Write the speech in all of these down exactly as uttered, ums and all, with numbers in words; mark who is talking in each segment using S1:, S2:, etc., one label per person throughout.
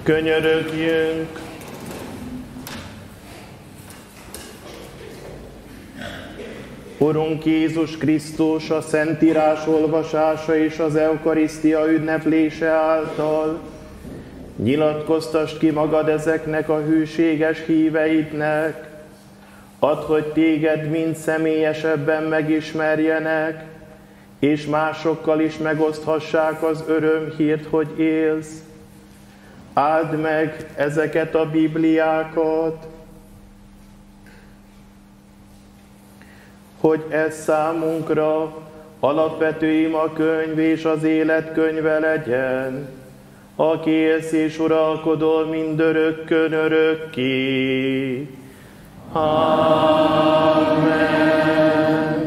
S1: Könyörögjünk! Urunk Jézus Krisztus, a Szentírás olvasása és az eukarisztia ünneplése által nyilatkoztasd ki magad ezeknek a hűséges híveidnek, add, hogy téged mind személyesebben megismerjenek, és másokkal is megoszthassák az örömhírt, hogy élsz. Áld meg ezeket a Bibliákat, hogy ez számunkra alapvető imakönyv és az élet könyve legyen, aki élsz és uralkodol mindörökkön örökké. Amen.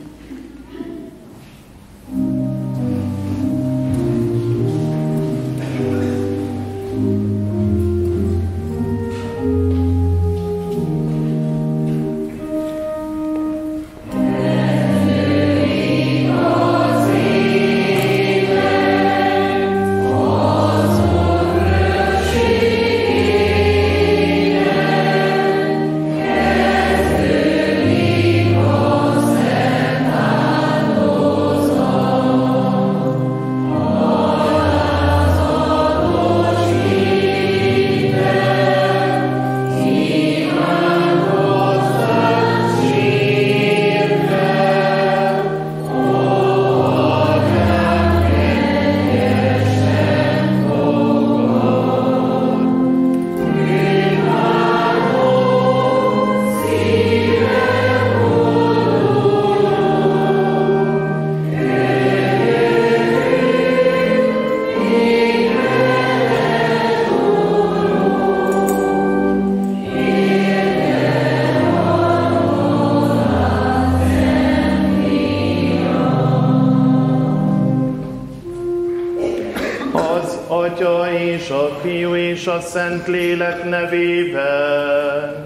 S1: És a Fiú és a Szentlélek nevében.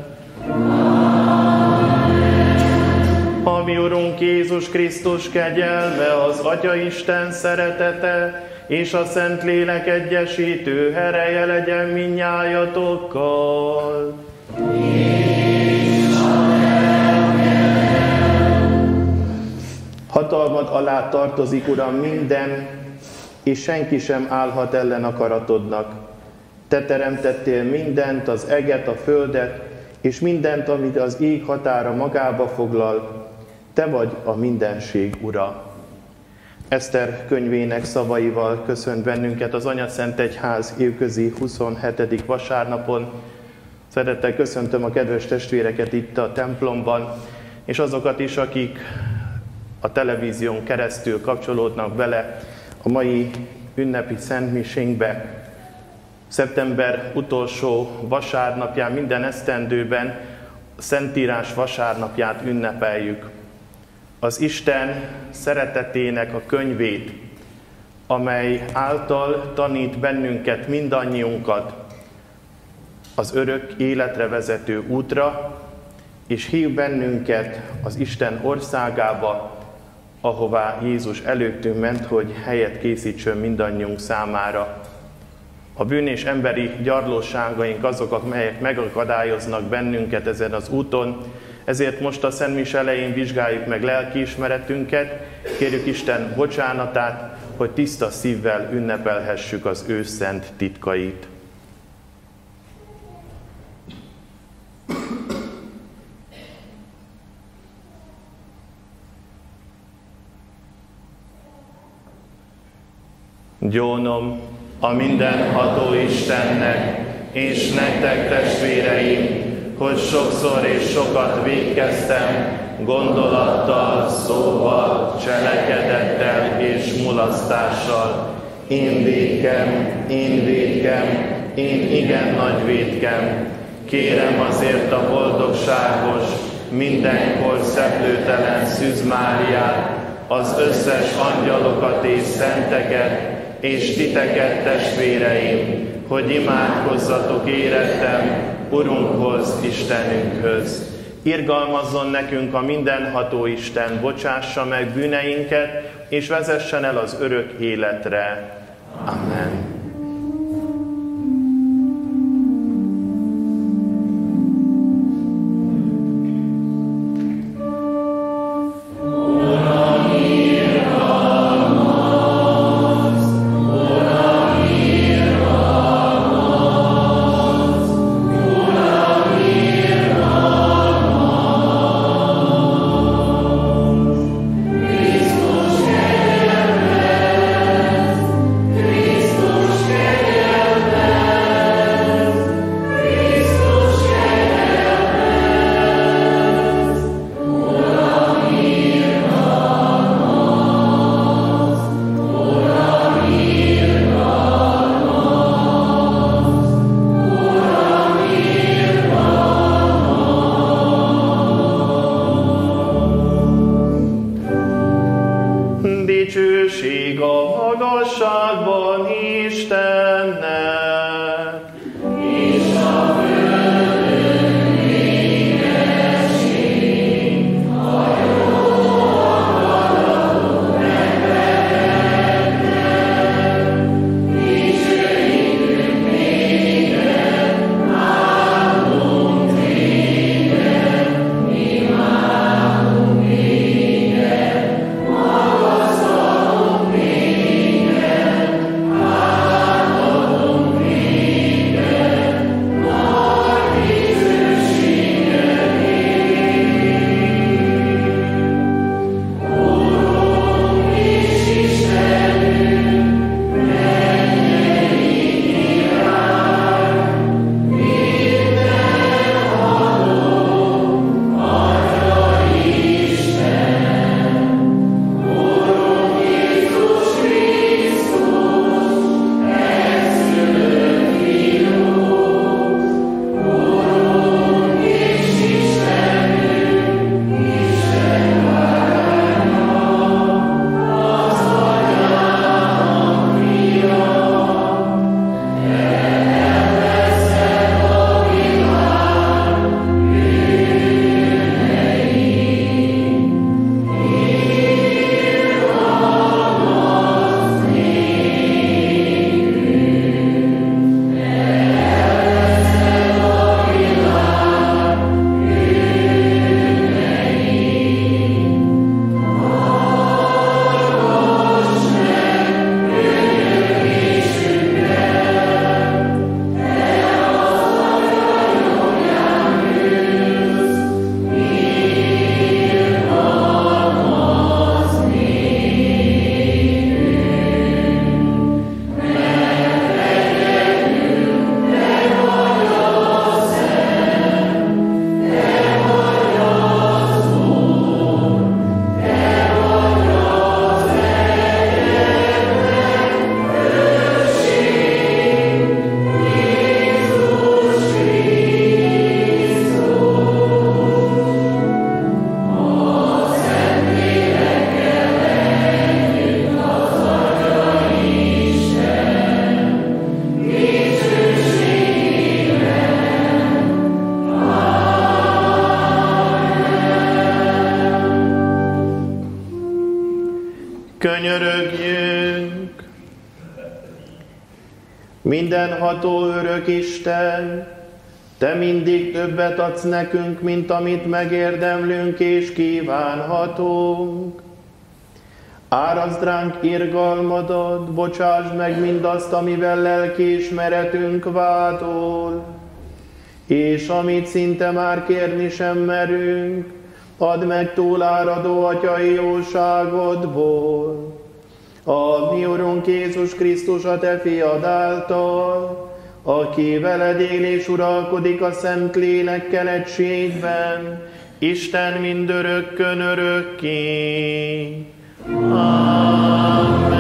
S1: A mi Urunk Jézus Krisztus kegyelme, az Atyaisten szeretete és a Szentlélek egyesítő ereje legyen mindnyájatokkal. Hatalmad alá tartozik, Uram, minden, és senki sem állhat ellen akaratodnak. Te teremtettél mindent, az eget, a földet, és mindent, amit az ég határa magába foglal. Te vagy a mindenség Ura. Eszter könyvének szavaival köszönt bennünket az Anyaszentegyház évközi huszonhetedik vasárnapon. Szeretettel köszöntöm a kedves testvéreket itt a templomban, és azokat is, akik a televízión keresztül kapcsolódnak bele a mai ünnepi szentmisénkbe. Szeptember utolsó vasárnapján, minden esztendőben a Szentírás vasárnapját ünnepeljük. Az Isten szeretetének a könyvét, amely által tanít bennünket, mindannyiunkat az örök életre vezető útra, és hív bennünket az Isten országába, ahová Jézus előttünk ment, hogy helyet készítsön mindannyiunk számára. A bűn és emberi gyarlóságaink azok, amelyek megakadályoznak bennünket ezen az úton, ezért most a Szentmis elején vizsgáljuk meg lelkiismeretünket, kérjük Isten bocsánatát, hogy tiszta szívvel ünnepelhessük az ő szent titkait. Gyónom a mindenható Istennek, és nektek, testvéreim, hogy sokszor és sokat vétkeztem, gondolattal, szóval, cselekedettel és mulasztással. Én vétkem, én vétkem, én igen nagy vétkem. Kérem azért a boldogságos, mindenkor szeplőtelen Szűz Máriát, az összes angyalokat és szenteket, és titeket, testvéreim, hogy imádkozzatok érettem Urunkhoz, Istenünkhöz. Irgalmazzon nekünk a mindenható Isten, bocsássa meg bűneinket, és vezessen el az örök életre. Amen. Mindenható örök Isten, Te mindig többet adsz nekünk, mint amit megérdemlünk és kívánhatunk. Árazd ránk irgalmadat, bocsásd meg mindazt, amivel lelkiismeretünk vádol, és amit szinte már kérni sem merünk, add meg túláradó atyai jóságodból. A mi Urunk Jézus Krisztus, a Te fiad által, aki veled él és uralkodik a Szent Lélekkel egységben, Isten mindörökkön örökké. Amen.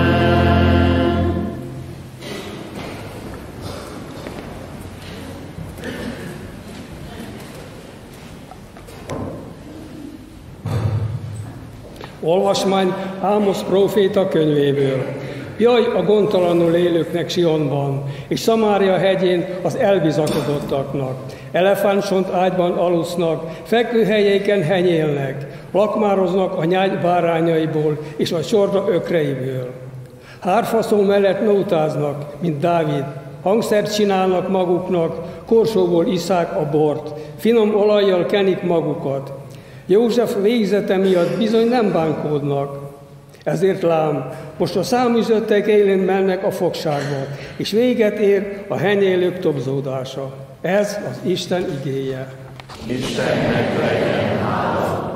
S2: Olvasmány Ámosz próféta könyvéből. Jaj a gondtalanul élőknek Sionban, és Szamária hegyén az elbizakodottaknak. Elefántcsont ágyban alusznak, fekvőhelyeiken henyélnek, lakmároznak a nyágy bárányaiból és a csorda ökreiből. Hárfaszó mellett nótáznak, mint Dávid, hangszert csinálnak maguknak, korsóból iszák a bort, finom olajjal kenik magukat. József végzete miatt bizony nem bánkódnak. Ezért lám, most a száműzöttek élén mennek a fogságba, és véget ér a henyélők tobzódása. Ez az Isten igéje.
S1: Istennek legyen hála.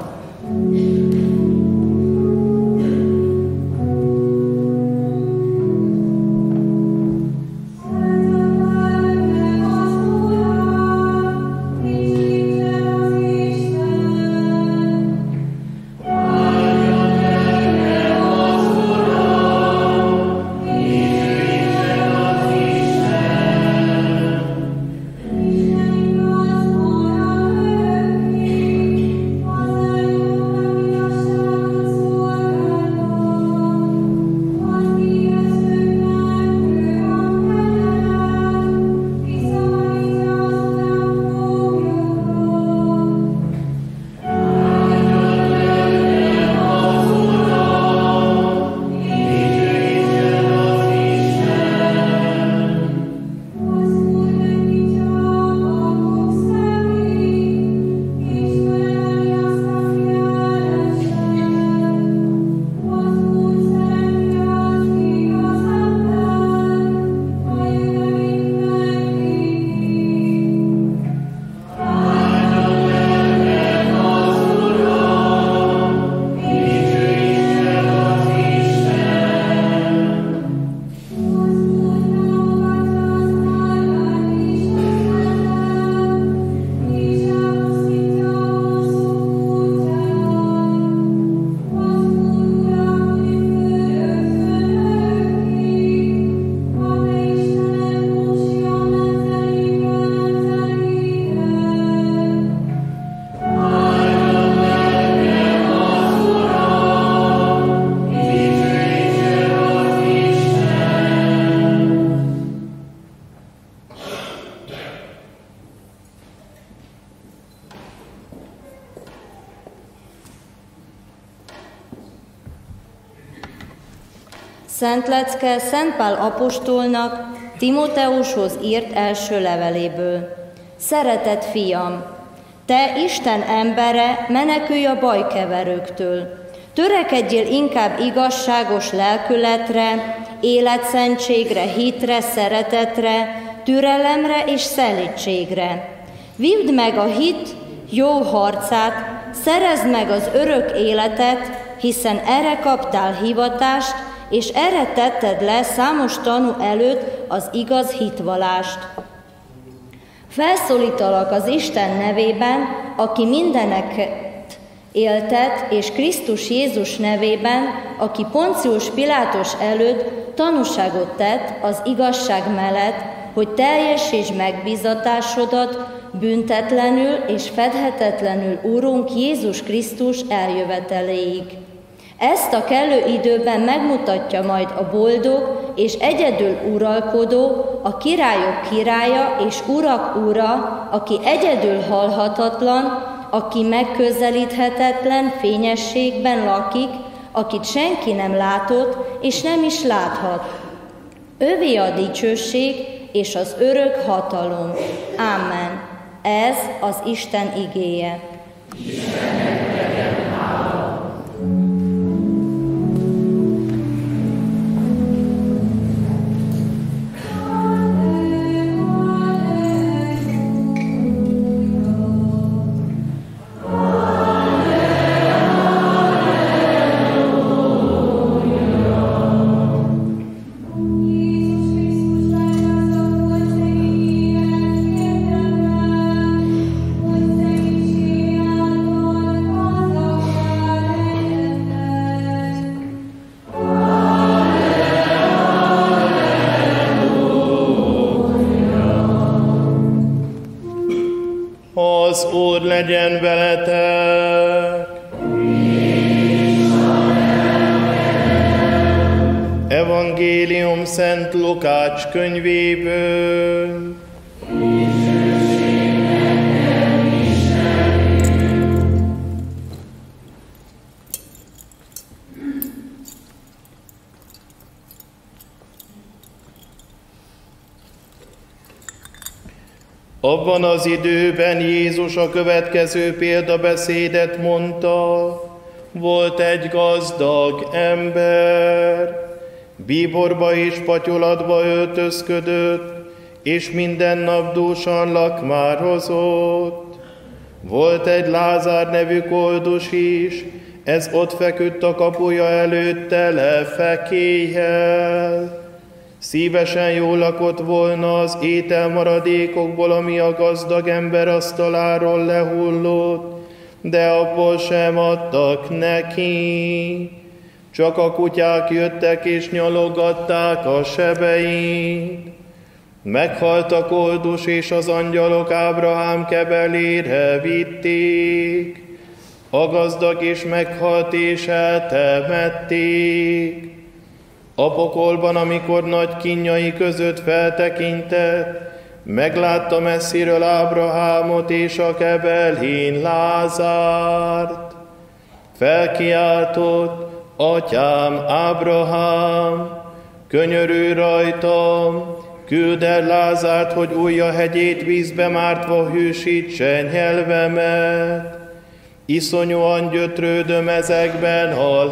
S3: Szent lecke Szent Pál apostolnak Timóteushoz írt első leveléből. Szeretett fiam, te Isten embere, menekülj a bajkeverőktől. Törekedjél inkább igazságos lelkületre, életszentségre, hitre, szeretetre, türelemre és szelídségre. Vívd meg a hit jó harcát, szerezd meg az örök életet, hiszen erre kaptál hivatást, és erre tetted le számos tanú előtt az igaz hitvallást. Felszólítalak az Isten nevében, aki mindeneket éltet, és Krisztus Jézus nevében, aki Poncius Pilátus előtt tanúságot tett az igazság mellett, hogy teljesítsd megbízatásodat büntetlenül és fedhetetlenül Urunk Jézus Krisztus eljöveteléig. Ezt a kellő időben megmutatja majd a boldog és egyedül uralkodó, a királyok királya és urak ura, aki egyedül halhatatlan, aki megközelíthetetlen fényességben lakik, akit senki nem látott és nem is láthat. Övé a dicsőség és az örök hatalom. Amen. Ez az Isten igéje.
S4: Istennek legyen hála.
S1: Az Úr legyen veletek! Evangélium Szent Lukács könyvéből. Abban az időben Jézus a következő példabeszédet mondta. Volt egy gazdag ember, bíborba és patyolatba öltözködött, és minden nap dúsan lakmározott. Volt egy Lázár nevű koldus is, ez ott feküdt a kapuja előtt tele fekélyel. Szívesen jól lakott volna az ételmaradékokból, ami a gazdag ember asztaláról lehullott, de abból sem adtak neki. Csak a kutyák jöttek és nyalogatták a sebein. Meghalt a koldus, és az angyalok Ábrahám kebelére vitték. A gazdag is meghalt, és eltemették. A pokolban, amikor nagy kínjai között feltekintett, meglátta messziről Ábrahámot és a kebelén Lázárt. Felkiáltott: Atyám Ábrahám, könyörülj rajtam, küldd el Lázárt, hogy ujja hegyét vízbe mártva hűsítse nyelvemet. Iszonyúan gyötrődöm ezekben a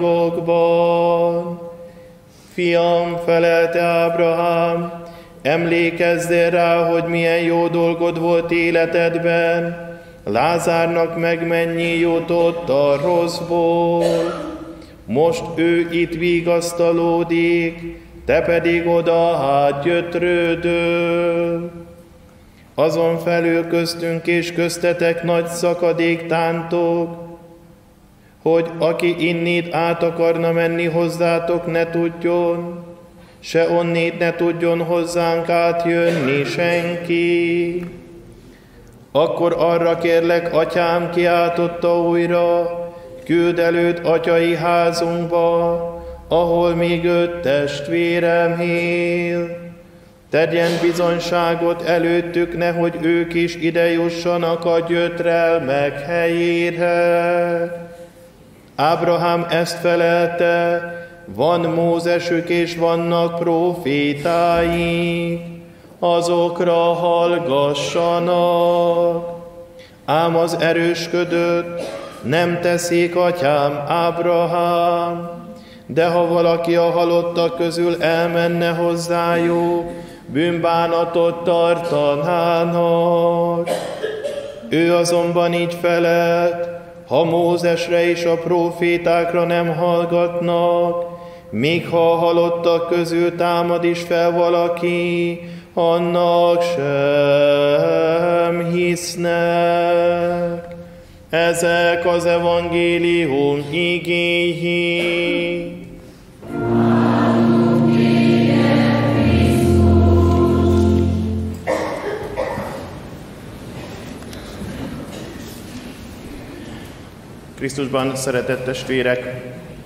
S1: lángokban. Fiam, felelte Ábrahám, emlékezzél rá, hogy milyen jó dolgod volt életedben, Lázárnak meg mennyi jutott a rosszból. Most ő itt vigasztalódik, te pedig oda hát gyötrődöl. Azon felül köztünk és köztetek nagy szakadék tántog, hogy aki innét át akarna menni hozzátok, ne tudjon, se onnét ne tudjon hozzánk átjönni senki. Akkor arra kérlek, atyám, kiáltotta újra, küldd előtt atyai házunkba, ahol még öt testvérem él. Tegyen bizonyságot előttük, nehogy ők is ide jussanak a gyötrelmek helyére. Ábrahám ezt felelte: van Mózesük és vannak prófétáink, azokra hallgassanak. Ám az erősködött, nem teszik atyám Ábrahám, de ha valaki a halottak közül elmenne hozzájuk, bűnbánatot tartanának. Ő azonban így felelt: ha Mózesre és a prófétákra nem hallgatnak, még ha a halottak közül támad is fel valaki, annak sem hisznek. Ezek az evangélium igéi. Krisztusban szeretett testvérek,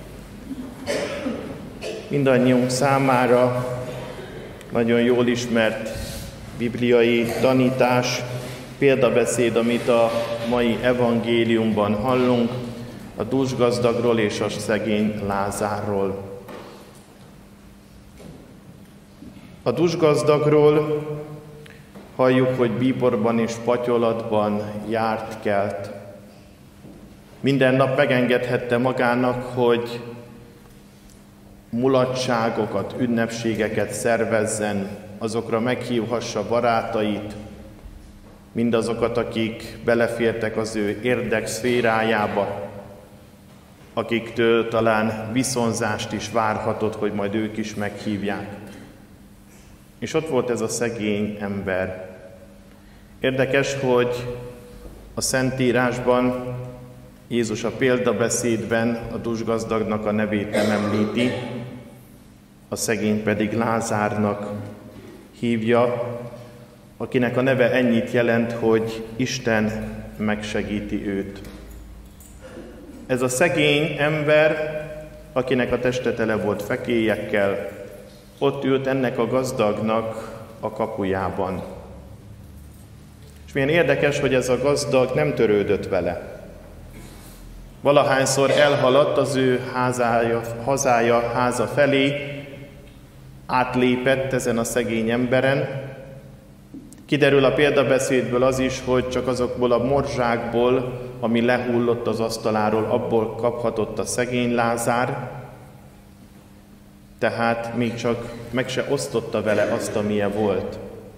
S1: mindannyiunk számára nagyon jól ismert bibliai tanítás, példabeszéd, amit a mai evangéliumban hallunk, a dúsgazdagról és a szegény Lázárról. A dusgazdagról halljuk, hogy bíborban és patyolatban járt, kelt. Minden nap megengedhette magának, hogy mulatságokat, ünnepségeket szervezzen, azokra meghívhassa barátait, mindazokat, akik belefértek az ő érdekszférájába, akiktől talán viszonzást is várhatott, hogy majd ők is meghívják. És ott volt ez a szegény ember. Érdekes, hogy a Szentírásban Jézus a példabeszédben a dusgazdagnak a nevét nem említi, a szegény pedig Lázárnak hívja, akinek a neve ennyit jelent, hogy Isten megsegíti őt. Ez a szegény ember, akinek a teste tele volt fekélyekkel, ott ült ennek a gazdagnak a kapujában. És milyen érdekes, hogy ez a gazdag nem törődött vele. Valahányszor elhaladt az ő házája, hazája, háza felé, átlépett ezen a szegény emberen. Kiderül a példabeszédből az is, hogy csak azokból a morzsákból, ami lehullott az asztaláról, abból kaphatott a szegény Lázár, tehát még csak meg se osztotta vele azt, amilyen volt.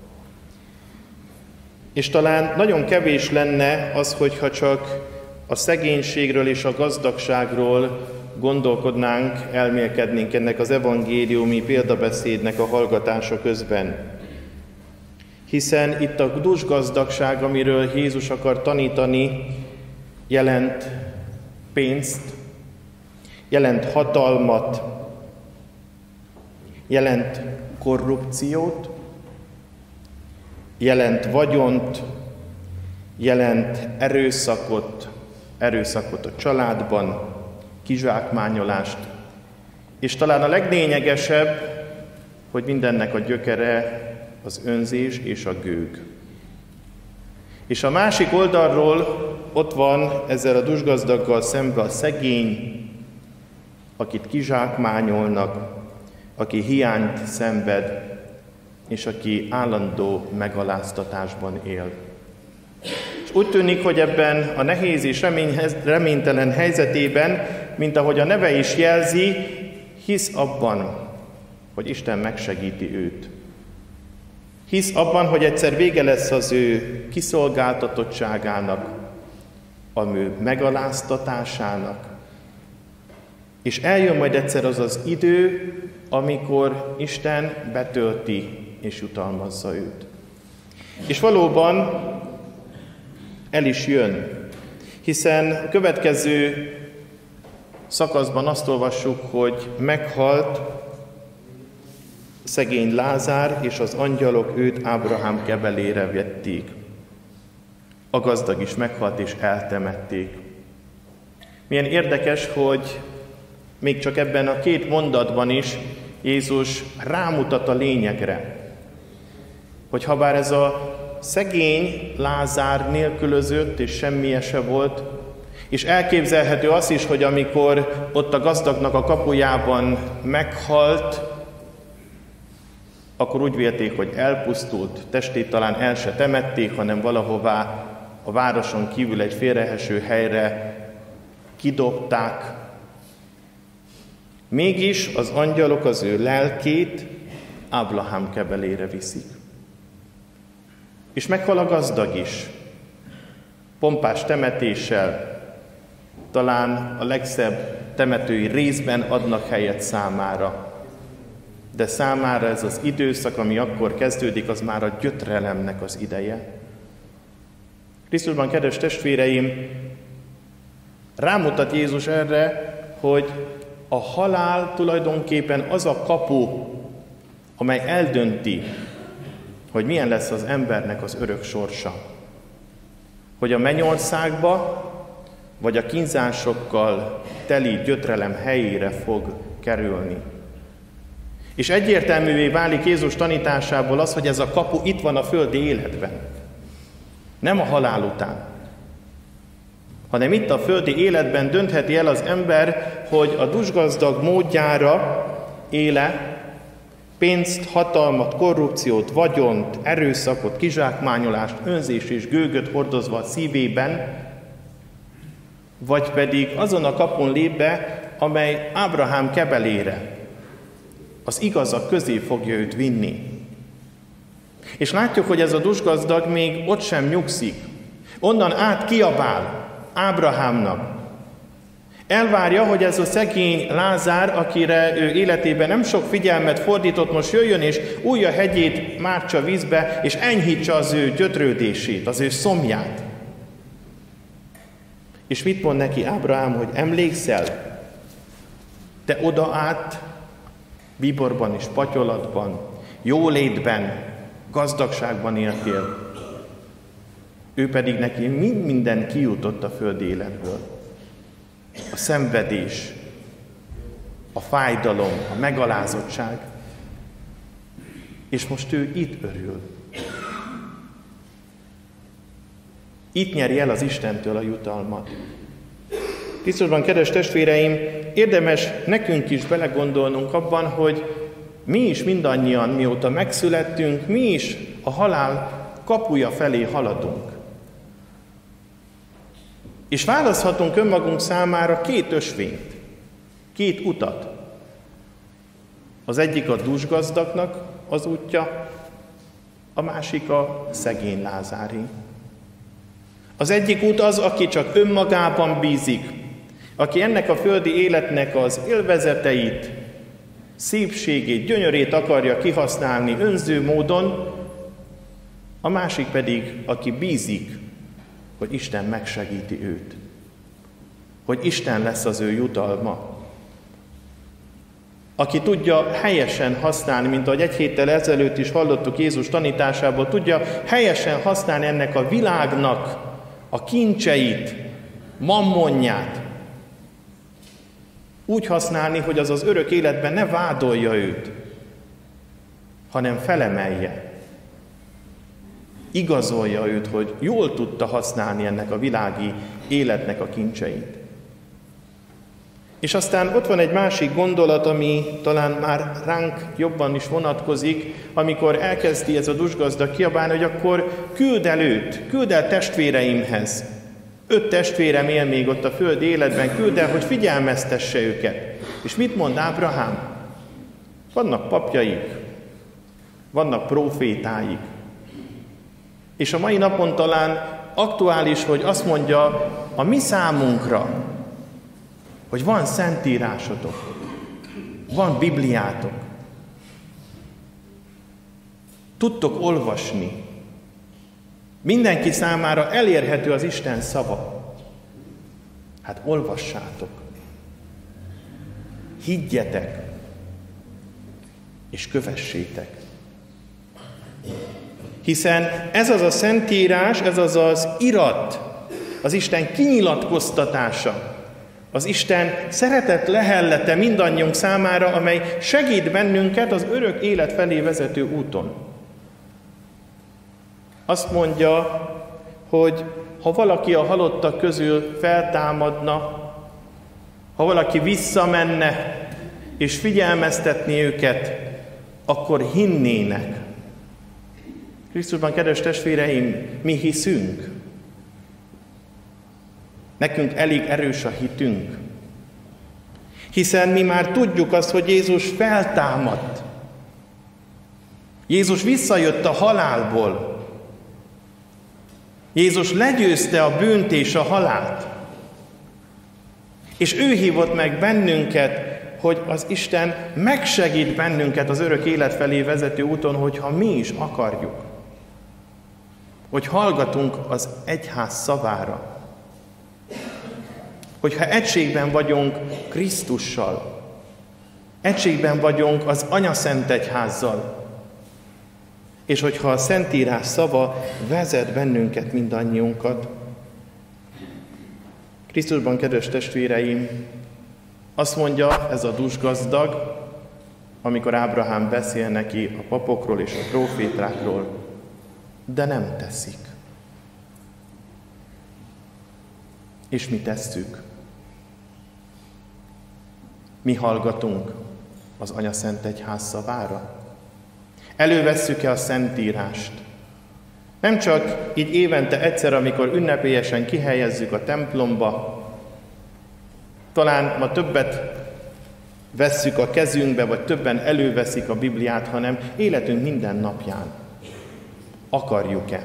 S1: És talán nagyon kevés lenne az, hogyha csak a szegénységről és a gazdagságról gondolkodnánk, elmélkednénk ennek az evangéliumi példabeszédnek a hallgatása közben. Hiszen itt a dusgazdagság, amiről Jézus akar tanítani, jelent pénzt, jelent hatalmat, jelent korrupciót, jelent vagyont, jelent erőszakot, erőszakot a családban, kizsákmányolást, és talán a leglényegesebb, hogy mindennek a gyökere az önzés és a gőg. És a másik oldalról ott van ezzel a dusgazdaggal szembe a szegény, akit kizsákmányolnak, aki hiányt szenved, és aki állandó megaláztatásban él. És úgy tűnik, hogy ebben a nehéz és reménytelen helyzetében, mint ahogy a neve is jelzi, hisz abban, hogy Isten megsegíti őt. Hisz abban, hogy egyszer vége lesz az ő kiszolgáltatottságának, az ő megaláztatásának, és eljön majd egyszer az az idő, amikor Isten betölti és jutalmazza őt. És valóban el is jön, hiszen a következő szakaszban azt olvassuk, hogy meghalt szegény Lázár, és az angyalok őt Ábrahám kebelére vették. A gazdag is meghalt, és eltemették. Milyen érdekes, hogy még csak ebben a két mondatban is Jézus rámutat a lényegre, hogy habár ez a szegény Lázár nélkülözött, és semmije se volt, és elképzelhető az is, hogy amikor ott a gazdagnak a kapujában meghalt, akkor úgy vélték, hogy elpusztult, testét talán el se temették, hanem valahová a városon kívül egy félreeső helyre kidobták. Mégis az angyalok az ő lelkét Ábrahám kebelére viszik. És meghal a gazdag is, pompás temetéssel, talán a legszebb temetői részben adnak helyet számára. De számára ez az időszak, ami akkor kezdődik, az már a gyötrelemnek az ideje. Krisztusban, kedves testvéreim, rámutat Jézus erre, hogy a halál tulajdonképpen az a kapu, amely eldönti, hogy milyen lesz az embernek az örök sorsa. Hogy a mennyországba, vagy a kínzásokkal teli gyötrelem helyére fog kerülni. És egyértelművé válik Jézus tanításából az, hogy ez a kapu itt van a földi életben. Nem a halál után, hanem itt a földi életben döntheti el az ember, hogy a dusgazdag módjára éle, pénzt, hatalmat, korrupciót, vagyont, erőszakot, kizsákmányolást, önzést és gőgöt hordozva a szívében, vagy pedig azon a kapun lép be, amely Ábrahám kebelére, az igazak közé fogja őt vinni. És látjuk, hogy ez a dusgazdag még ott sem nyugszik. Onnan át kiabál Ábrahámnak. Elvárja, hogy ez a szegény Lázár, akire ő életében nem sok figyelmet fordított, most jöjjön és újja hegyét mártsa vízbe, és enyhítse az ő gyötrődését, az ő szomját. És mit mond neki Ábrahám, hogy emlékszel? Te oda át, bíborban és patyolatban, jólétben, gazdagságban éltél. Ő pedig neki mind minden kijutott a földi életből. A szenvedés, a fájdalom, a megalázottság. És most ő itt örül. Itt nyeri el az Istentől a jutalmat. Krisztusban, kedves testvéreim, érdemes nekünk is belegondolnunk abban, hogy mi is mindannyian, mióta megszülettünk, mi is a halál kapuja felé haladunk. És választhatunk önmagunk számára két ösvényt, két utat. Az egyik a dusgazdagnak az útja, a másik a szegény Lázáré. Az egyik út az, aki csak önmagában bízik, aki ennek a földi életnek az élvezeteit, szépségét, gyönyörét akarja kihasználni önző módon, a másik pedig, aki bízik, hogy Isten megsegíti őt, hogy Isten lesz az ő jutalma. Aki tudja helyesen használni, mint ahogy egy héttel ezelőtt is hallottuk Jézus tanításából, tudja helyesen használni ennek a világnak a kincseit, mammonját. Úgy használni, hogy az az örök életben ne vádolja őt, hanem felemelje. Igazolja őt, hogy jól tudta használni ennek a világi életnek a kincseit. És aztán ott van egy másik gondolat, ami talán már ránk jobban is vonatkozik, amikor elkezdi ez a dusgazdag kiabálni, hogy akkor küld el őt, küld el testvéreimhez. Öt testvérem él még ott a föld életben, küld el, hogy figyelmeztesse őket. És mit mond Ábrahám? Vannak papjaik, vannak prófétáik. És a mai napon talán aktuális, hogy azt mondja a mi számunkra, hogy van szentírásotok, van Bibliátok, tudtok olvasni, mindenki számára elérhető az Isten szava. Hát olvassátok, higgyetek, és kövessétek. Hiszen ez az a szentírás, ez az az irat, az Isten kinyilatkoztatása, az Isten szeretet lehellete mindannyiunk számára, amely segít bennünket az örök élet felé vezető úton. Azt mondja, hogy ha valaki a halottak közül feltámadna, ha valaki visszamenne és figyelmeztetni őket, akkor hinnének. Krisztusban, kedves testvéreim, mi hiszünk. Nekünk elég erős a hitünk. Hiszen mi már tudjuk azt, hogy Jézus feltámadt. Jézus visszajött a halálból. Jézus legyőzte a bűnt és a halált. És ő hívott meg bennünket, hogy az Isten megsegít bennünket az örök élet felé vezető úton, hogyha mi is akarjuk. Hogy hallgatunk az egyház szavára. Hogyha egységben vagyunk Krisztussal, egységben vagyunk az Anyaszent Egyházzal, és hogyha a Szentírás szava vezet bennünket mindannyiunkat. Krisztusban, kedves testvéreim, azt mondja ez a dusgazdag, amikor Ábrahám beszél neki a papokról és a prófétákról, de nem teszik. És mi tesszük? Mi hallgatunk az Anyaszent Egyház szavára? Elővesszük-e a Szentírást? Nem csak így évente egyszer, amikor ünnepélyesen kihelyezzük a templomba, talán ma többet vesszük a kezünkbe, vagy többen előveszik a Bibliát, hanem életünk minden napján. Akarjuk-e?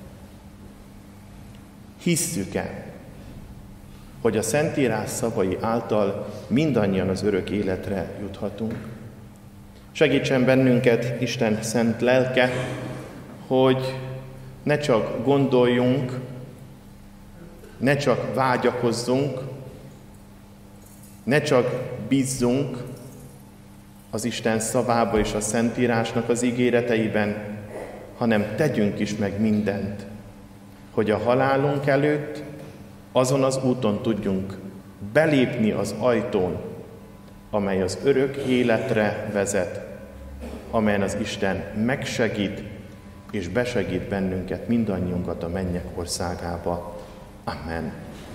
S1: Hisszük-e, hogy a Szentírás szavai által mindannyian az örök életre juthatunk? Segítsen bennünket Isten szent lelke, hogy ne csak gondoljunk, ne csak vágyakozzunk, ne csak bízzunk az Isten szavába és a Szentírásnak az ígéreteiben, hanem tegyünk is meg mindent, hogy a halálunk előtt azon az úton tudjunk belépni az ajtón, amely az örök életre vezet, amelyen az Isten megsegít és besegít bennünket, mindannyiunkat a mennyek országába. Amen.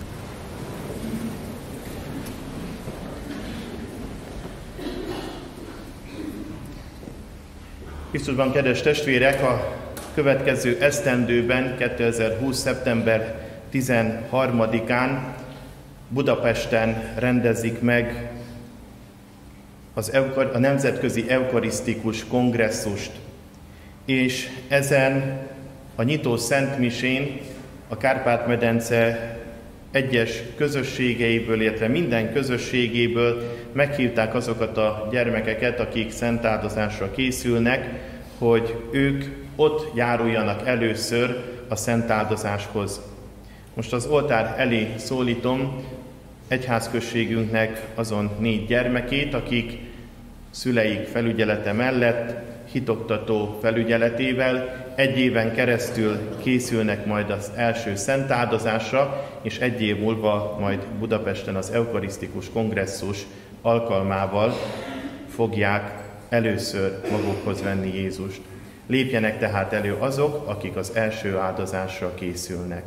S1: Krisztusban, kedves testvérek, a következő esztendőben, kétezer-húsz. szeptember tizenharmadikán Budapesten rendezik meg az Eukar- a Nemzetközi Eukarisztikus Kongresszust, és ezen a nyitó szentmisén a Kárpát-medence egyes közösségeiből, illetve minden közösségéből meghívták azokat a gyermekeket, akik szentáldozásra készülnek, hogy ők ott járuljanak először a szentáldozáshoz. Most az oltár elé szólítom egyházközségünknek azon négy gyermekét, akik szüleik felügyelete mellett, hitoktató felügyeletével egy éven keresztül készülnek majd az első szentáldozásra, és egy év múlva majd Budapesten az Eukarisztikus Kongresszus alkalmával fogják először magukhoz venni Jézust. Lépjenek tehát elő azok, akik az első áldozásra készülnek.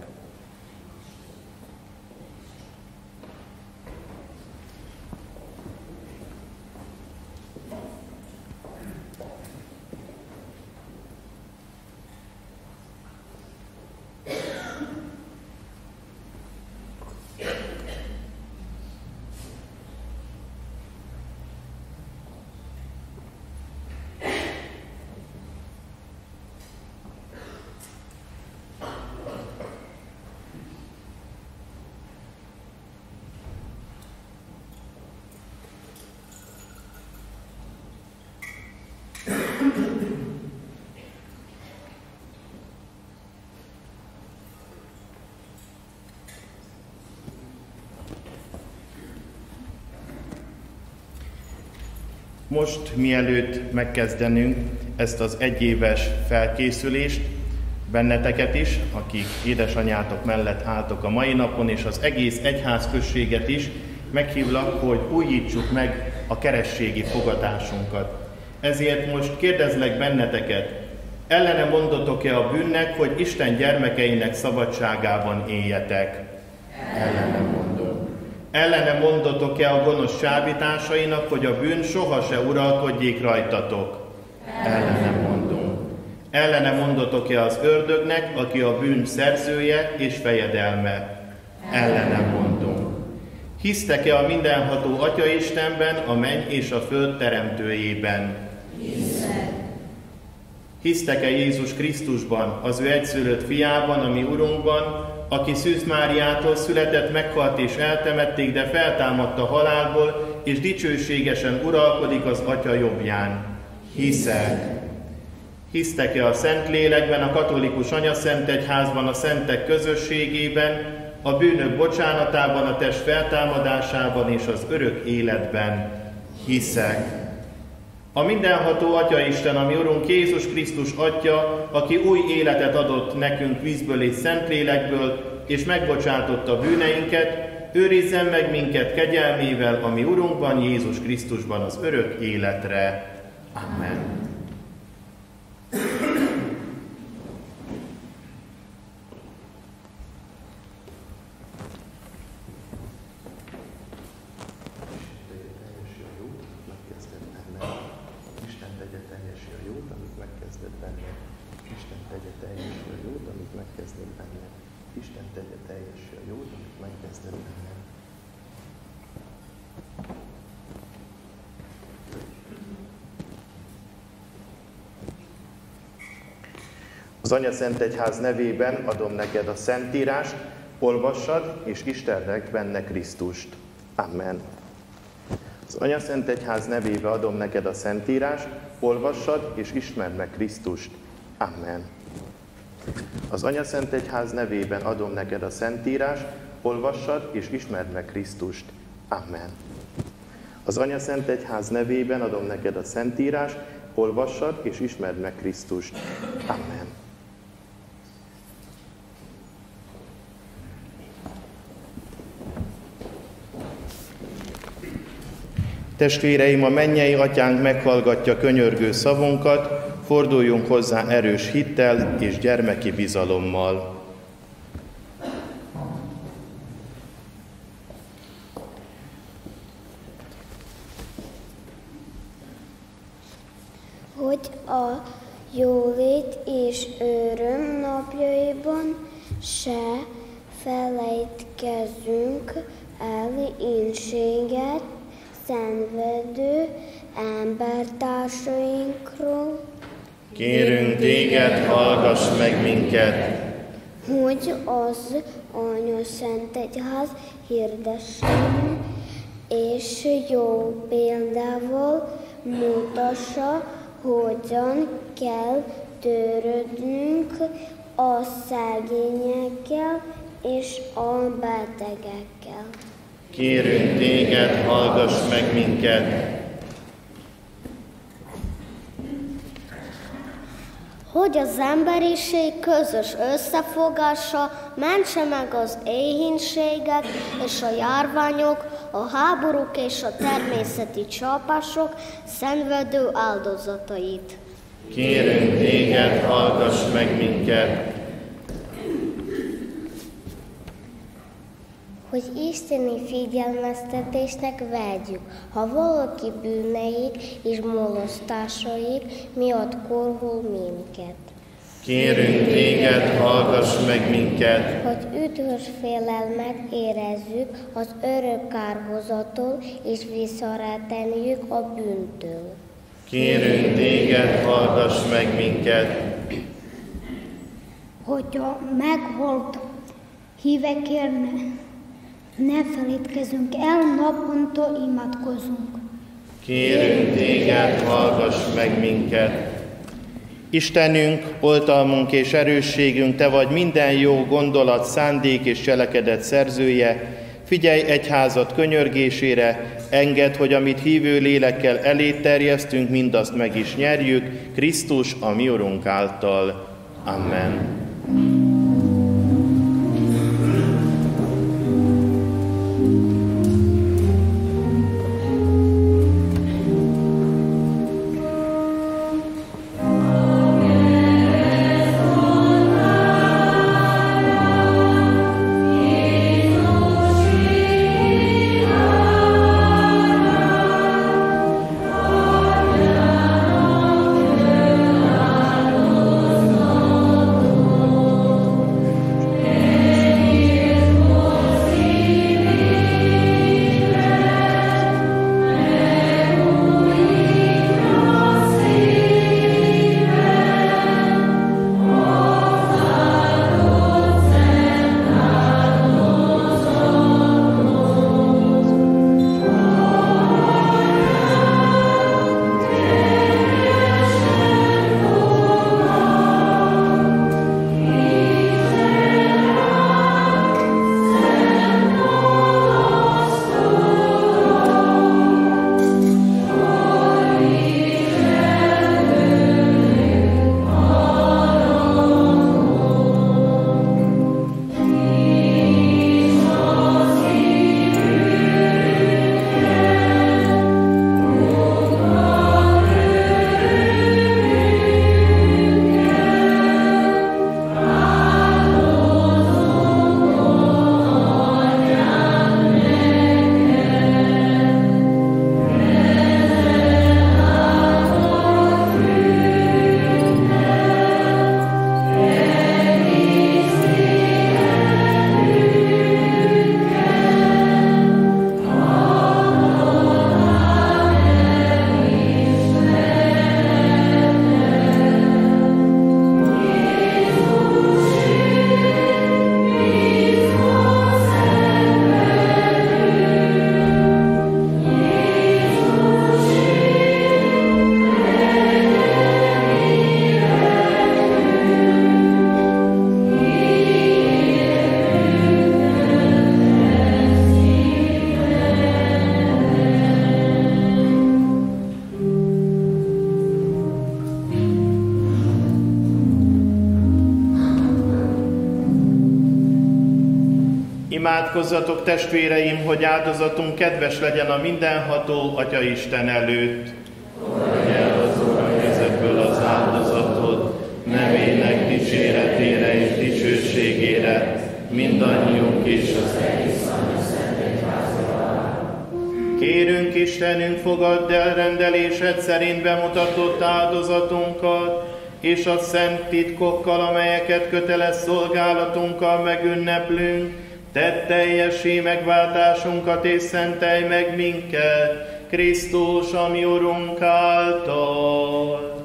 S1: Most, mielőtt megkezdenünk ezt az egyéves felkészülést, benneteket is, akik édesanyátok mellett álltok a mai napon, és az egész egyházközséget is meghívlak, hogy újítsuk meg a kerességi fogadásunkat. Ezért most kérdezlek benneteket, ellene mondotok-e a bűnnek, hogy Isten gyermekeinek szabadságában éljetek? Ellene mondom. Ellene mondotok-e a gonosz csábításainak, hogy a bűn soha se uralkodjék rajtatok? Ellene mondom. Ellene mondotok-e az ördögnek, aki a bűn szerzője és fejedelme? Ellene mondom. Hisztek-e a mindenható Atya Istenben, a menny és a föld teremtőjében? Hiszek. Hisztek-e Jézus Krisztusban, az ő egyszülött fiában, a mi Urunkban, aki Szűz Máriától született, meghalt és eltemették, de feltámadt a halálból, és dicsőségesen uralkodik az Atya jobbján? Hiszek. Hisztek-e a Szentlélekben, a katolikus anyaszentegyházban, a szentek közösségében, a bűnök bocsánatában, a test feltámadásában és az örök életben? Hiszek. A mindenható Atyaisten, a mi Urunk Jézus Krisztus Atya, aki új életet adott nekünk vízből és Szentlélekből, és megbocsátotta bűneinket, őrizzen meg minket kegyelmével, a mi Urunkban, Jézus Krisztusban az örök életre. Amen. Isten tegye teljessé a jót, amit meg Isten tegye teljessé a jót, amit megkezdett bennem. Az Anyaszentegyház nevében adom neked a Szentírást, olvassad és ismerd benne Krisztust. Amen. Az Anyaszentegyház nevében adom neked a Szentírást, olvassad és ismerd meg Krisztust. Amen. Az Anyaszentegyház nevében adom neked a Szentírást, olvassad és ismerd meg Krisztust. Amen. Az Anyaszentegyház nevében adom neked a Szentírást, olvassad és ismerd meg Krisztust. Amen. Testvéreim, a mennyei Atyánk meghallgatja könyörgő szavunkat, forduljunk hozzá erős hittel és gyermeki bizalommal.
S5: Hogy a jólét és öröm napjaiban se felejtkezzünk el ínséget szenvedő embertársainkról.
S1: Kérünk téged, hallgass meg minket!
S5: Hogy az Anyaszentegyház hirdessen és jó példával mutassa, hogyan kell törődnünk a szegényekkel és a betegekkel.
S1: Kérünk téged, hallgass meg minket!
S5: Hogy az emberiség közös összefogása mentse meg az éhínségek és a járványok, a háborúk és a természeti csapások szenvedő áldozatait.
S1: Kérünk téged, hallgass meg minket!
S5: Hogy isteni figyelmeztetésnek vegyük, ha valaki bűneik és molesztásaik miatt korhol minket.
S1: Kérünk téged, hallgass meg minket!
S5: Hogy üdvös félelmet érezzük az örök kárhozattól és visszaretenjük a bűntől.
S1: Kérünk téged, hallgass meg minket!
S6: Hogy a meghalt hívekért ne, ne felejtkezzünk el, naponta imádkozunk.
S1: Kérünk téged, hallgass meg minket! Istenünk, oltalmunk és erősségünk, te vagy minden jó gondolat, szándék és cselekedet szerzője. Figyelj egyházad könyörgésére, engedd, hogy amit hívő lélekkel elé terjesztünk, mindazt meg is nyerjük, Krisztus a mi Urunk által. Amen. Imádkozzatok, testvéreim, hogy áldozatunk kedves legyen a mindenható Atyaisten előtt. Fogadj el az Uram kezedből az áldozatot, nevének dicséretére és dicsőségére, mindannyiunk és az egész Kérünk Istenünk, fogadd el rendelésed szerint bemutatott áldozatunkat, és a szent titkokkal, amelyeket köteles szolgálatunkkal megünneplünk, tedd teljessé megváltásunkat és szentelj meg minket, Krisztus, a mi Urunk által.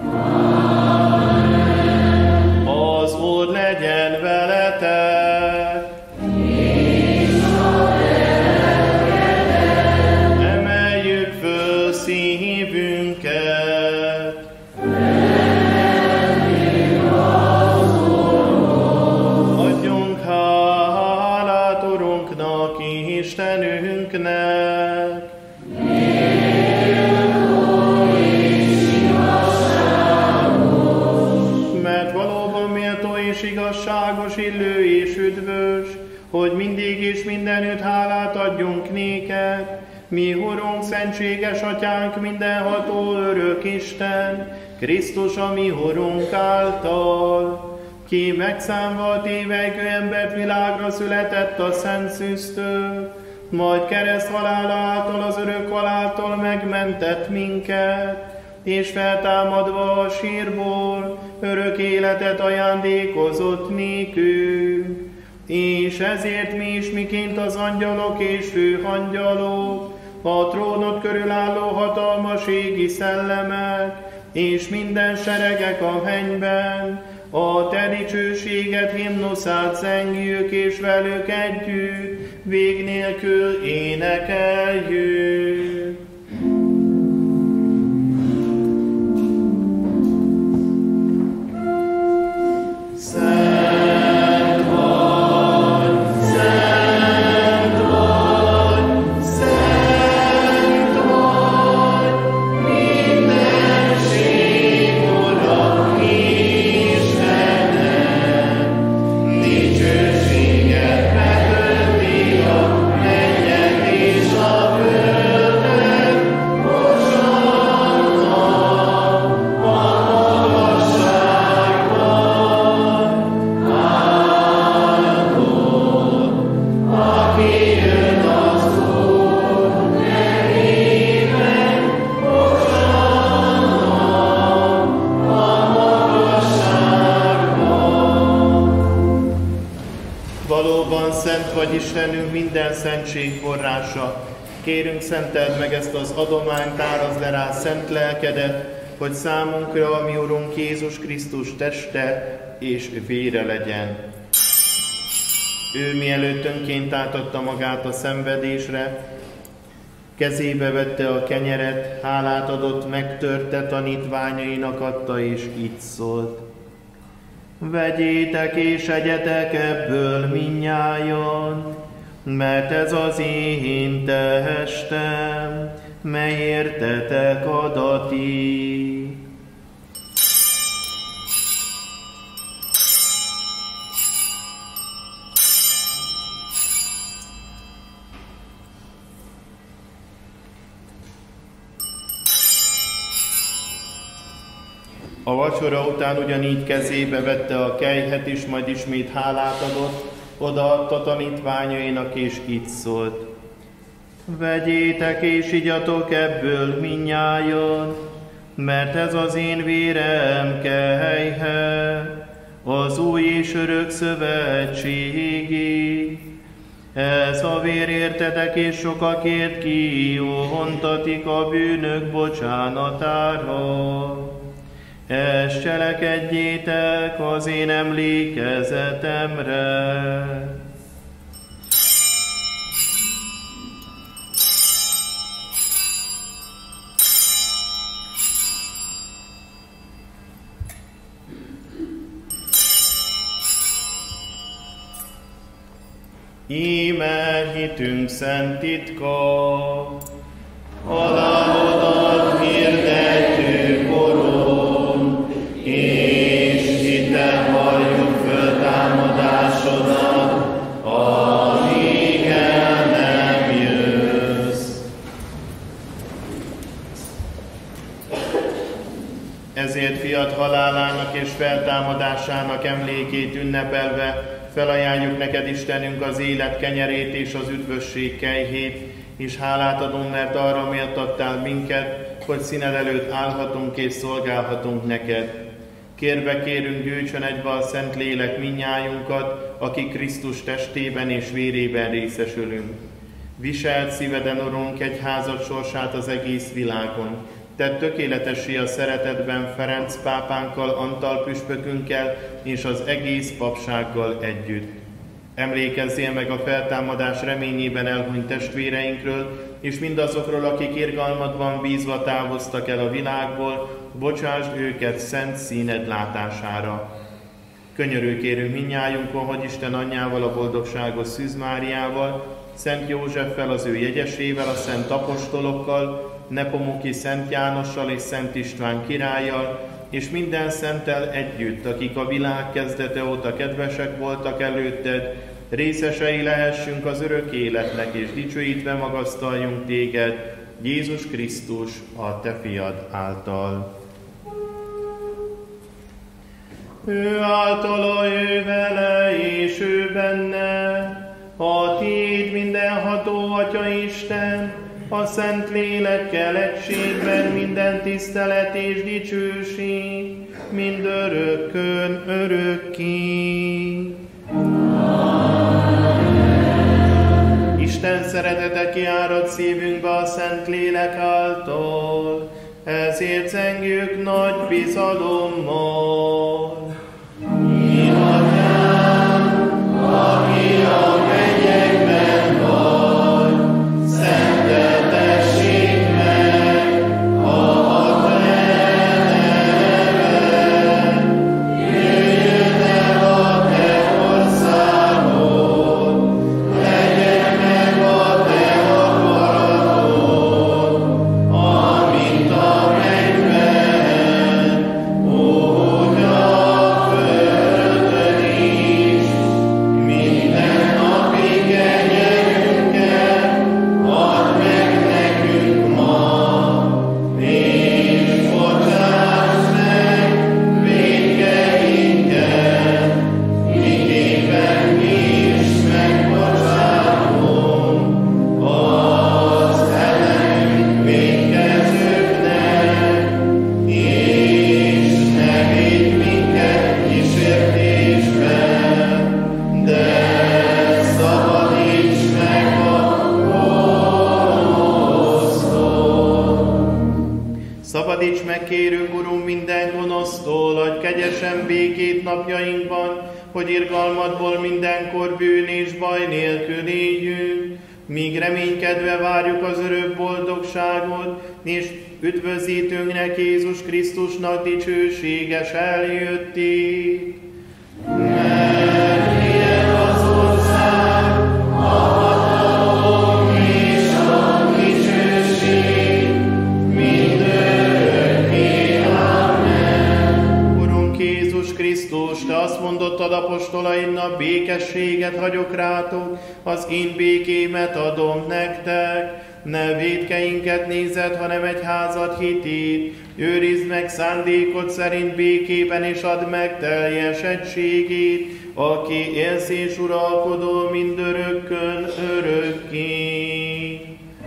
S1: Amen. Az Úr legyen veletek! Emeljük föl szívünket! Adjunk hálát Urunknak, Istenünknek! Mert valóban méltó és igazságos, illő és üdvös, hogy mindig és mindenütt hálát adjunk néked, mi Urunk, szentséges Atyánk, mindenható örök Isten, Krisztus, a mi Urunk által, ki megszámva a tévejkő embert világra született a szent szűztől, majd kereszt halála által az örök haláltól megmentett minket, és feltámadva a sírból örök életet ajándékozott nékünk. És ezért mi is, miként az angyalok és főangyalok, a trónot körül álló hatalmas égi szellemek, és minden seregek a mennyben, a te dicsőséget himnuszát zengjük, és velük együtt vég nélkül énekeljük. Vagy Istenünk, minden szentség forrása. Kérünk, szenteld meg ezt az adományt, árazd le rá szent lelkedet, hogy számunkra a mi Urunk Jézus Krisztus teste és vére legyen. Ő mielőtt önként átadta magát a szenvedésre, kezébe vette a kenyeret, hálát adott, megtörte, tanítványainak adta, és így szólt: vegyétek és egyetek ebből mindnyájan, mert ez az én testem, mely értetek adatik. A vacsora után ugyanígy kezébe vette a kelyhet is, majd ismét hálát adott, odaadta tanítványainak, és így szólt: vegyétek és igyatok ebből mindnyájan, mert ez az én vérem kelyhe, az új és örök szövetségig. Ez a vér értetek és sokakért kiontatik a bűnök bocsánatára. Ezt cselekedjétek az én emlékezetemre. Íme hitünk szent titka, halálodat hirdetjük, Urunk, és hittel valljuk föltámadásodat, a feltámadásának emlékét ünnepelve felajánljuk neked, Istenünk, az élet kenyerét és az üdvösség kejhét, és hálát adunk, mert arra méltattál minket, hogy színed előtt állhatunk és szolgálhatunk neked. Kérve kérünk, gyűjtsön egybe a Szentlélek minnyájunkat, aki Krisztus testében és vérében részesülünk. Viselt szíveden, Urunk, egyházad sorsát az egész világon. Tedd tökéletessé a szeretetben Ferenc pápánkkal, Antal püspökünkkel és az egész papsággal együtt. Emlékezzél meg a feltámadás reményében elhunyt testvéreinkről, és mindazokról, akik irgalmadban bízva távoztak el a világból, bocsásd őket szent színed látására. Könyörű kérünk mindnyájunkon, hogy Isten anyjával, a boldogságos Szűz Máriával, Szent Józseffel, az ő jegyesével, a szent apostolokkal, Nepomuki Szent Jánossal és Szent István királlyal, és minden szenttel együtt, akik a világ kezdete óta kedvesek voltak előtted, részesei lehessünk az örök életnek, és dicsőítve magasztaljunk téged, Jézus Krisztus, a te fiad által. Ő általa, ő vele, és ő benne, a tiéd mindenható Atya Isten, a Szent Lélekkel egységben minden tisztelet és dicsőség, mind örökkön örökké. Isten szeretete kiárad szívünkbe a Szent Lélek által, ezért zengjük nagy bizalommal. Mi Atyánk, aki a mennyekben vagy, szenteltessék meg a te neved. Jöjjön el a te országod, legyen meg a te akaratod, amint a mennyben, úgy a földön is. Minden napi kenyerünket add meg nekünk ma, és bocsásd meg vétkeinket, miképpen mi is megbocsátunk az ellenünk vétkezőknek, és ne védj minket kísértésbe, de szabadíts meg a gonosztól. Szabadíts meg, kérünk, Urunk, minden gonosztól, adj kegyesen békét napjainkban, hogy irgalmadból mindenkor bűn és baj nélkül éljünk, míg reménykedve várjuk az örök boldogságot, és üdvözítőnknek, Jézus Krisztusnak dicsőséges eljöttét. Mert tiéd az ország, a hatalom és a dicsőség, mindörökké. Amen. Urunk Jézus Krisztus, te azt mondottad apostolaidnak, békességet hagyok rátok, az én békémet adom nektek. Ne vétkeinket nézed, hanem egyházad hitét. Őrizd meg szándékod szerint békében, és add meg teljes egységét, aki élsz és uralkodol mindörökkön örökké.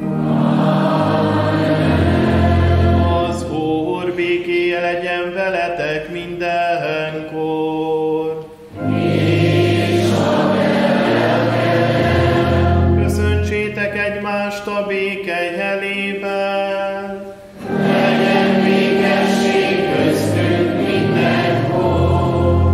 S1: Az Úr békéje legyen veletek mindenkor. Köszöntsétek egymást a béke jelében. Legyen békesség köztünk mindenhol.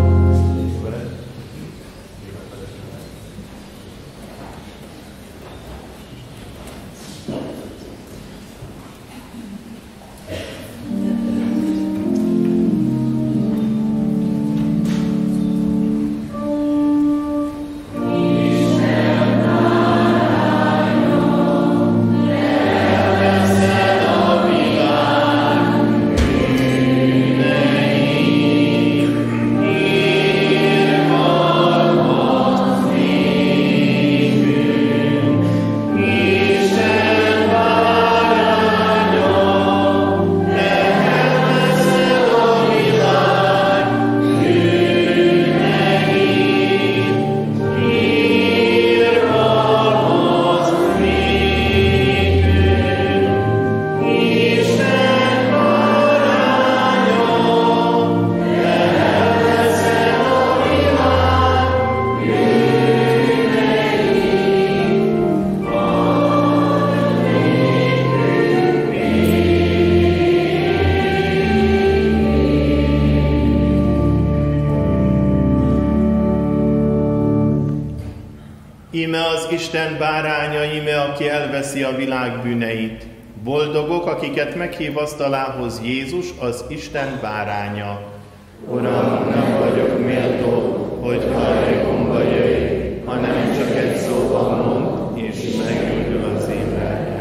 S1: Íme az Isten báránya, íme, aki elveszi a világ bűneit. Boldogok, akiket meghív asztalához Jézus, az Isten báránya. Uram, nem vagyok méltó, hogy hajlékomba jöjj, hanem csak egy szóban mond, és meggyógyul az én lelkem.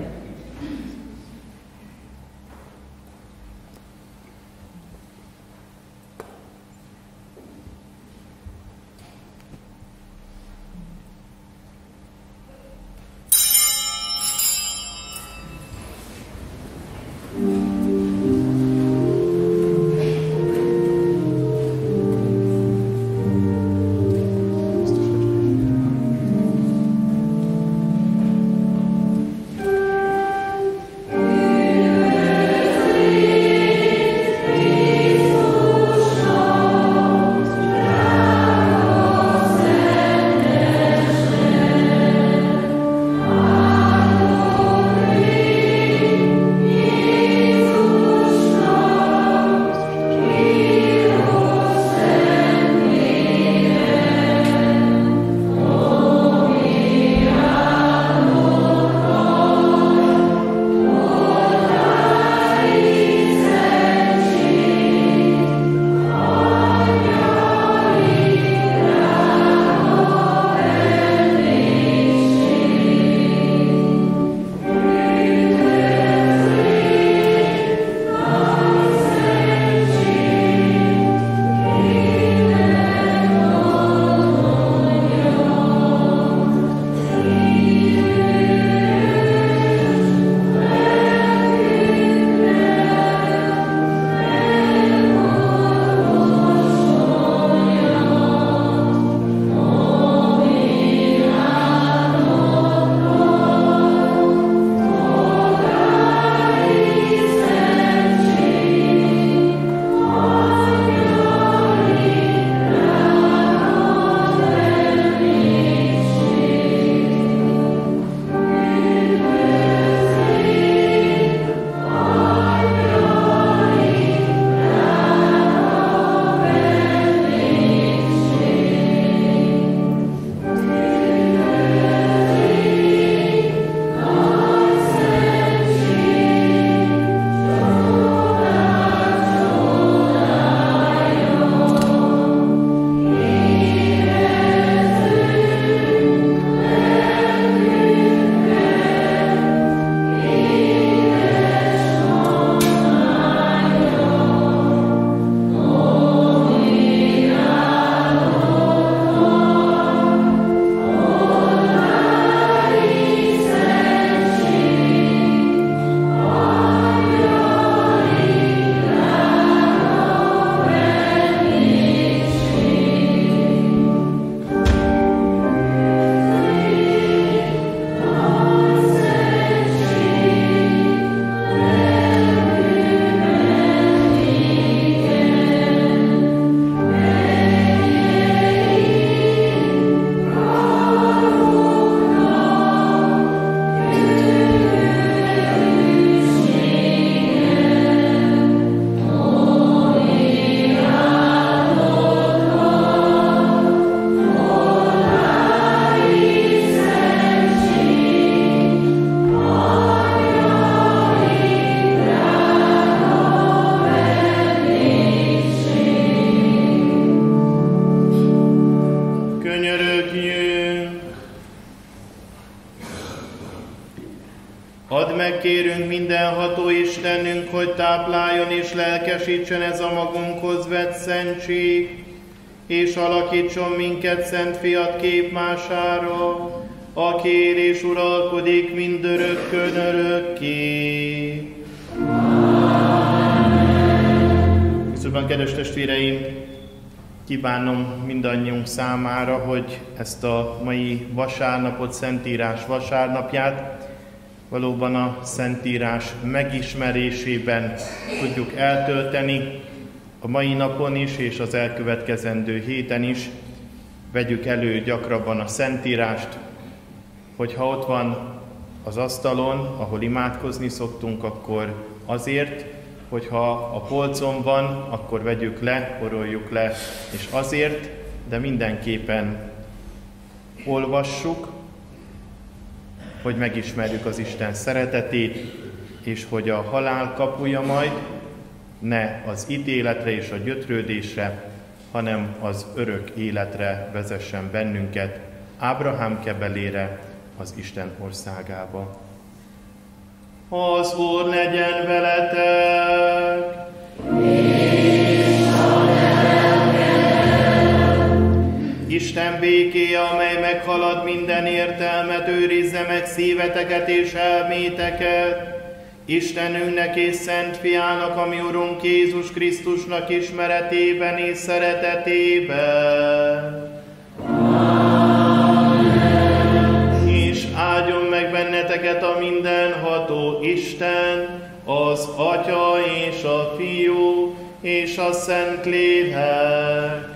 S1: Add meg, kérünk, mindenható Istenünk, hogy tápláljon és lelkesítsen ez a magunkhoz vett szentség, és alakítson minket Szent Fiat képmására, aki él és uralkodik mindörökkön örökké. Köszönöm, kedves testvéreim! Kívánom mindannyiunk számára, hogy ezt a mai vasárnapot, Szentírás vasárnapját valóban a Szentírás megismerésében tudjuk eltölteni, a mai napon is és az elkövetkezendő héten is. Vegyük elő gyakrabban a Szentírást, hogyha ott van az asztalon, ahol imádkozni szoktunk, akkor azért, hogyha a polcon van, akkor vegyük le, poroljuk le, és azért, de mindenképpen olvassuk, hogy megismerjük az Isten szeretetét, és hogy a halál kapuja majd ne az ítéletre és a gyötrődésre, hanem az örök életre vezessen bennünket, Ábrahám kebelére, az Isten országába. Az Úr legyen veletek! Isten békéje, amely meghalad minden értelmet, őrizze meg szíveteket és elméteket. Istenünknek és Szent Fiának, ami Urunk Jézus Krisztusnak ismeretében és szeretetében. Amen. És áldjon meg benneteket a mindenható Isten, az Atya és a Fiú és a Szentlélek.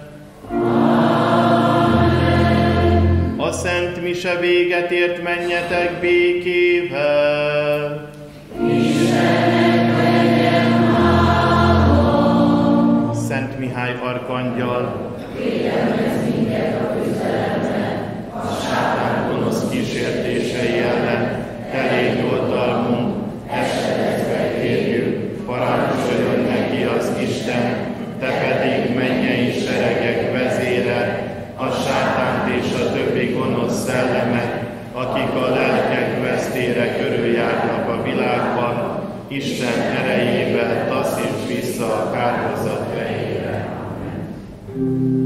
S1: A Szent Mise véget ért, menjetek békével. Istennek legyen hála. Szent Mihály arkangyal, védelmezz minket a küzdelemben, a sátán gonosz kísértései ellen, te légy oltalmunk, esedezve kérjük, parancsoljon neki az Isten, te pedig mennyei seregek vezére, a sátánt és a többi gonosz szellemet, akik a lelkek vesztére körüljárnak a világban, Isten erejével taszíts vissza a kárhozat helyére. Amen.